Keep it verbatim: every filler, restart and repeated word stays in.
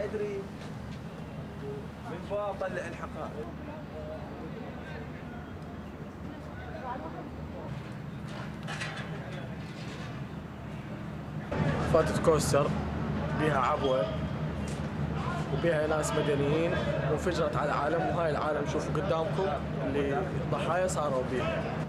ادري من باب طلع الحقائب. فاتت كوستر بيها عبوه وبيها ناس مدنيين وانفجرت على العالم، وهاي العالم شوفوا قدامكم اللي الضحايا صاروا بيها.